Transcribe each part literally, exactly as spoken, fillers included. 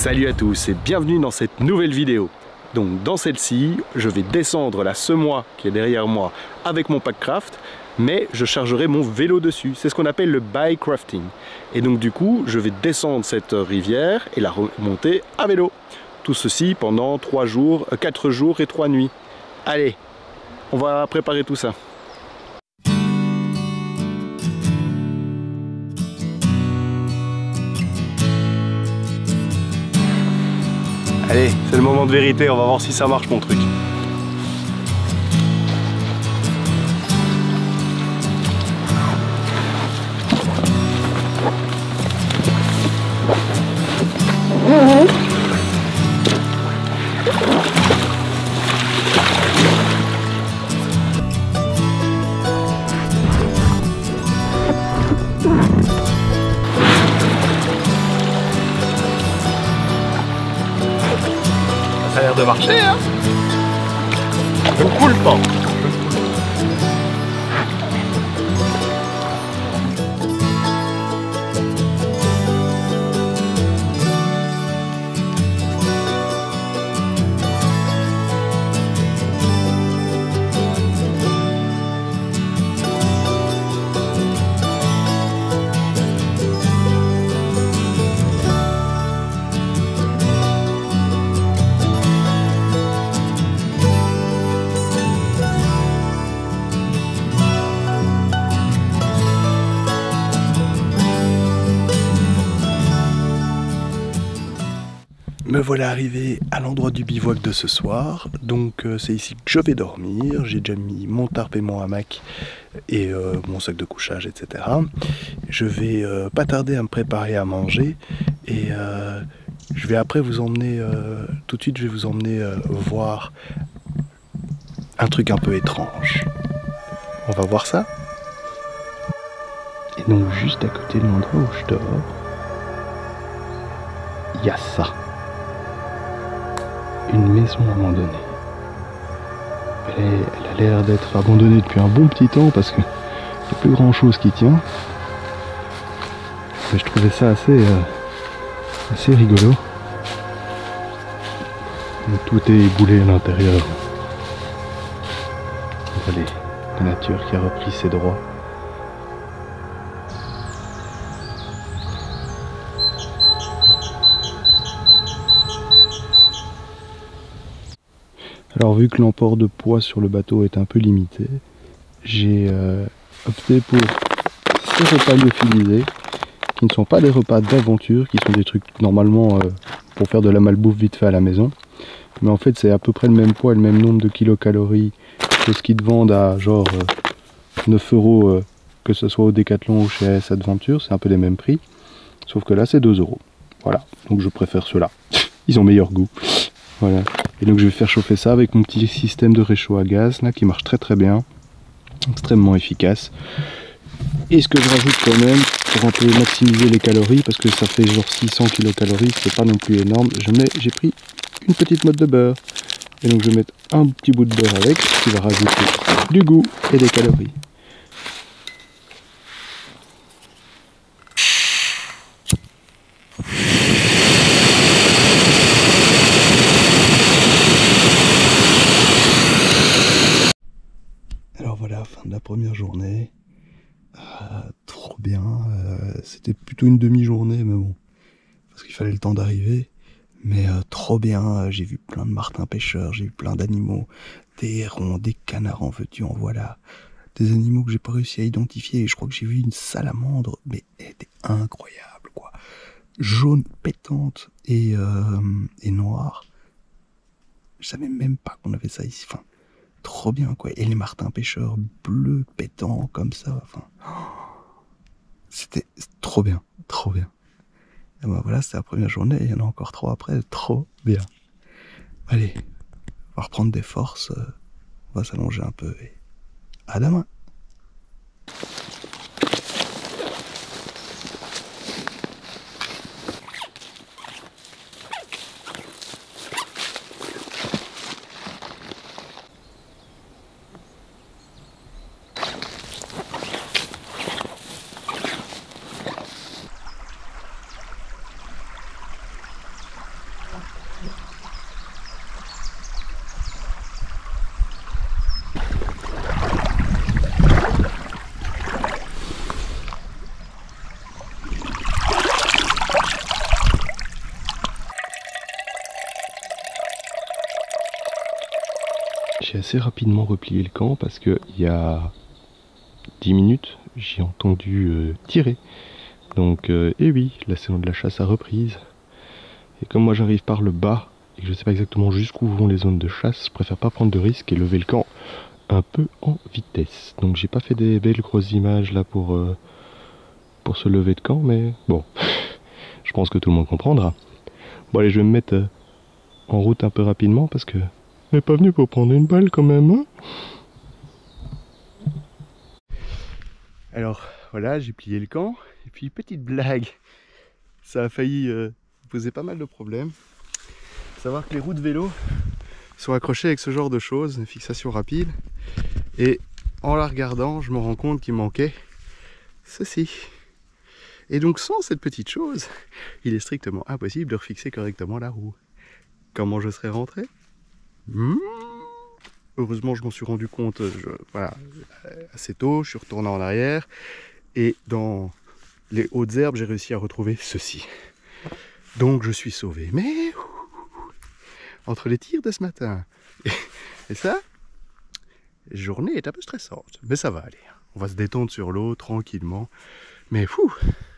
Salut à tous et bienvenue dans cette nouvelle vidéo. Donc dans celle-ci, je vais descendre la semois qui est derrière moi avec mon pack craft, mais je chargerai mon vélo dessus. C'est ce qu'on appelle le bike crafting. Et donc du coup, je vais descendre cette rivière et la remonter à vélo. Tout ceci pendant trois jours, quatre jours et trois nuits. Allez, on va préparer tout ça. Allez, c'est le moment de vérité, on va voir si ça marche mon truc. Ça a l'air de marcher, hein. Je ne coule pas. Me voilà arrivé à l'endroit du bivouac de ce soir, donc euh, c'est ici que je vais dormir. J'ai déjà mis mon tarp et mon hamac et euh, mon sac de couchage, et cetera. Je vais euh, pas tarder à me préparer à manger et euh, je vais après vous emmener, euh, tout de suite je vais vous emmener euh, voir un truc un peu étrange. On va voir ça. Et donc juste à côté de l'endroit où je dors, il y a ça. Une maison abandonnée. Elle, est, elle a l'air d'être abandonnée depuis un bon petit temps parce qu'il n'y a plus grand chose qui tient. Mais je trouvais ça assez, euh, assez rigolo. Donc, tout est éboulé à l'intérieur. Allez, la nature qui a repris ses droits. Alors vu que l'emport de poids sur le bateau est un peu limité, j'ai euh, opté pour ces repas lyophilisés, qui ne sont pas des repas d'aventure, qui sont des trucs normalement euh, pour faire de la malbouffe vite fait à la maison. Mais en fait c'est à peu près le même poids, le même nombre de kilocalories que ce qu'ils te vendent à genre euh, neuf euros, euh, que ce soit au Decathlon ou chez A S Adventure, c'est un peu les mêmes prix. Sauf que là c'est deux euros. Voilà, donc je préfère ceux-là. Ils ont meilleur goût. Voilà. Et donc je vais faire chauffer ça avec mon petit système de réchaud à gaz là qui marche très très bien, extrêmement efficace. Et ce que je rajoute quand même pour un peu maximiser les calories, parce que ça fait genre six cents kilocalories, c'est pas non plus énorme, je mets, j'ai pris une petite note de beurre. Et donc je vais mettre un petit bout de beurre avec, qui va rajouter du goût et des calories. Alors voilà, fin de la première journée, euh, trop bien, euh, c'était plutôt une demi-journée mais bon, parce qu'il fallait le temps d'arriver, mais euh, trop bien, j'ai vu plein de martins pêcheurs, j'ai vu plein d'animaux, des hérons, des canards en veux-tu en voilà, des animaux que j'ai pas réussi à identifier, je crois que j'ai vu une salamandre, mais elle était incroyable quoi, jaune pétante et, euh, et noire, je savais même pas qu'on avait ça ici, enfin, trop bien quoi, et les martins pêcheurs bleus pétants comme ça, enfin c'était trop bien, trop bien. Et ben voilà, c'était la première journée, il y en a encore trois après, trop bien. Allez, on va reprendre des forces, on va s'allonger un peu et à demain. j'ai assez rapidement replié le camp parce que il y a dix minutes, j'ai entendu euh, tirer. Donc, euh, et oui, la saison de la chasse a reprise. Et comme moi j'arrive par le bas et que je sais pas exactement jusqu'où vont les zones de chasse, je préfère pas prendre de risques et lever le camp un peu en vitesse. Donc j'ai pas fait des belles grosses images là pour, euh, pour se lever de camp, mais bon, je pense que tout le monde comprendra. Bon allez, je vais me mettre euh, en route un peu rapidement parce que on n'est pas venu pour prendre une balle quand même, hein. Alors voilà, j'ai plié le camp, et puis petite blague, ça a failli euh, poser pas mal de problèmes. Faut savoir que les roues de vélo sont accrochées avec ce genre de choses, une fixation rapide, et en la regardant, je me rends compte qu'il manquait ceci. Et donc sans cette petite chose, il est strictement impossible de refixer correctement la roue. Comment je serais rentré? mmh Heureusement, je m'en suis rendu compte je, voilà, assez tôt, je suis retourné en arrière, et dans les hautes herbes, j'ai réussi à retrouver ceci. Donc je suis sauvé. Mais entre les tirs de ce matin et, et ça, la journée est un peu stressante. Mais ça va aller. On va se détendre sur l'eau tranquillement. Mais fou!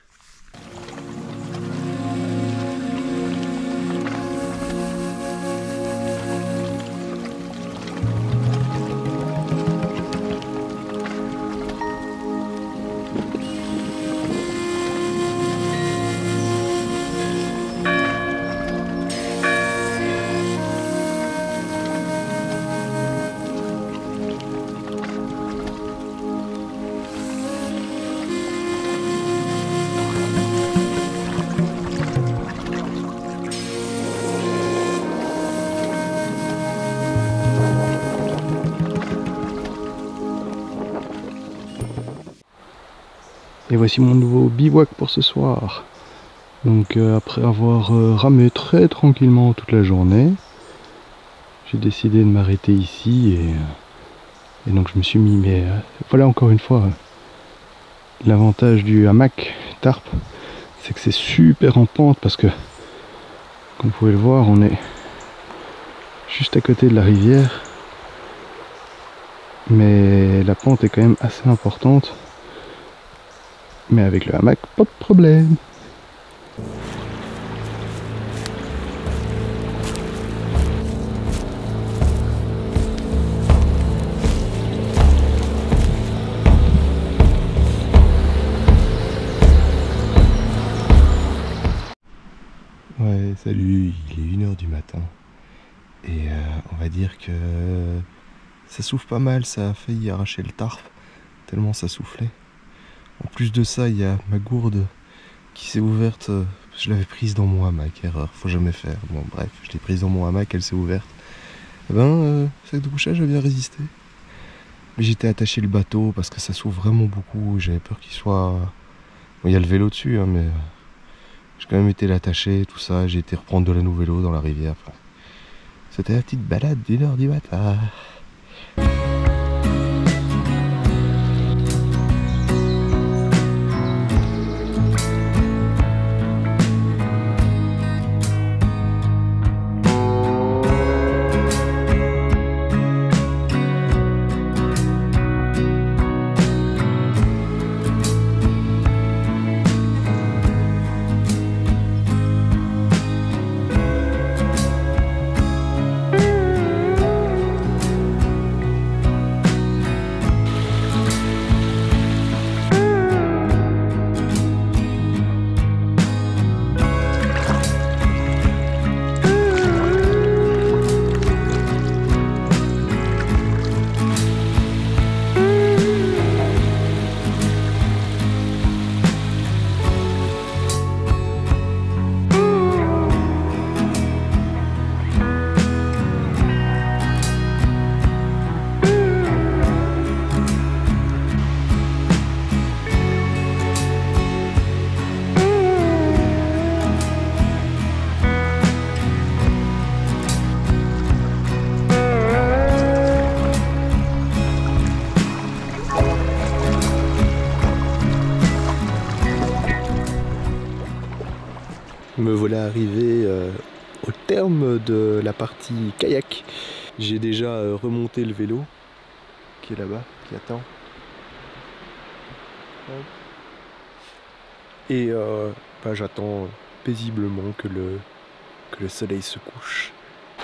Et voici mon nouveau bivouac pour ce soir. Donc euh, après avoir euh, ramé très tranquillement toute la journée, j'ai décidé de m'arrêter ici et, euh, et donc je me suis mis, mais euh, voilà encore une fois, euh, l'avantage du hamac tarp, c'est que c'est super en pente parce que, comme vous pouvez le voir, on est juste à côté de la rivière, mais la pente est quand même assez importante. Mais avec le hamac, pas de problème. Ouais, salut, il est une heure du matin. Et euh, on va dire que ça souffle pas mal, ça a failli arracher le tarp, tellement ça soufflait. En plus de ça, il y a ma gourde qui s'est ouverte, euh, je l'avais prise dans mon hamac, erreur, faut jamais faire. Bon bref, je l'ai prise dans mon hamac, elle s'est ouverte. Et ben, euh, sac de couchage a bien résisté. Mais j'étais attaché le bateau parce que ça souffle vraiment beaucoup, j'avais peur qu'il soit... Bon, il y a le vélo dessus, hein, mais euh, j'ai quand même été l'attacher, tout ça, j'ai été reprendre de la nouvelle eau dans la rivière. Enfin, c'était la petite balade d'une heure du matin. Me voilà arrivé euh, au terme de la partie kayak J'ai déjà euh, remonté le vélo qui est là-bas, qui attend. Et euh, bah, j'attends paisiblement que le, que le soleil se couche.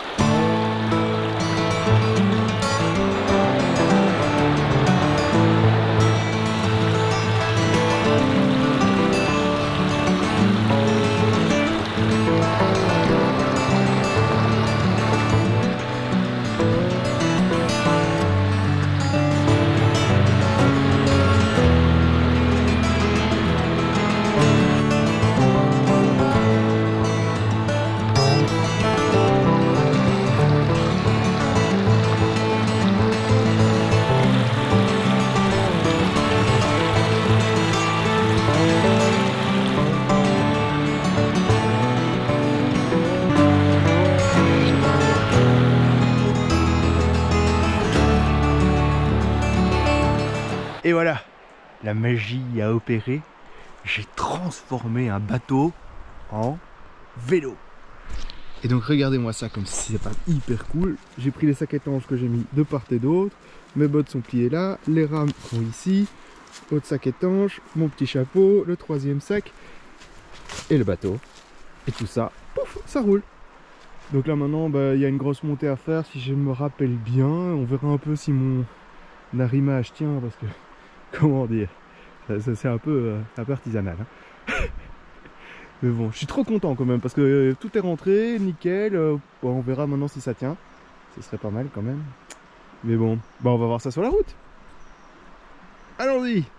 Et voilà, la magie a opéré. J'ai transformé un bateau en vélo. Et donc regardez-moi ça comme si c'est pas hyper cool. J'ai pris les sacs étanches que j'ai mis de part et d'autre. Mes bottes sont pliées là, les rames sont ici. Autre sac étanche, mon petit chapeau, le troisième sac et le bateau. Et tout ça, pouf, ça roule. Donc là maintenant, bah, y a une grosse montée à faire si je me rappelle bien. On verra un peu si mon arrimage tient parce que... Comment dire, c'est un peu, euh, un peu artisanal. Hein. Mais bon, je suis trop content quand même parce que euh, tout est rentré, nickel. Euh, bon, on verra maintenant si ça tient. Ce serait pas mal quand même. Mais bon, bah on va voir ça sur la route. Allons-y.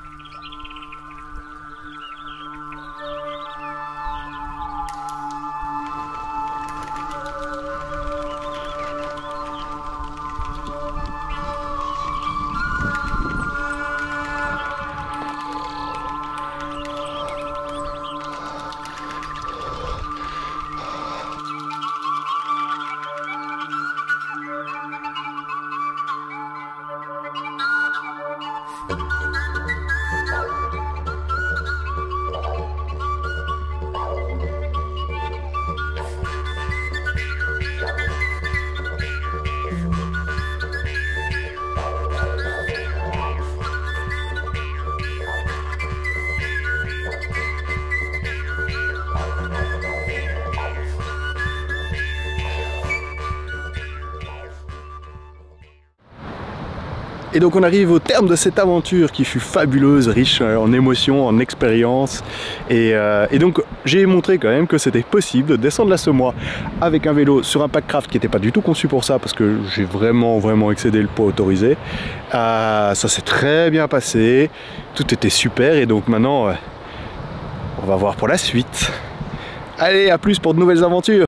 Et donc on arrive au terme de cette aventure qui fut fabuleuse, riche en émotions, en expériences. Et, euh, et donc j'ai montré quand même que c'était possible de descendre la Semois avec un vélo sur un Packcraft qui n'était pas du tout conçu pour ça parce que j'ai vraiment vraiment excédé le poids autorisé. Euh, ça s'est très bien passé, tout était super et donc maintenant euh, on va voir pour la suite. Allez, à plus pour de nouvelles aventures.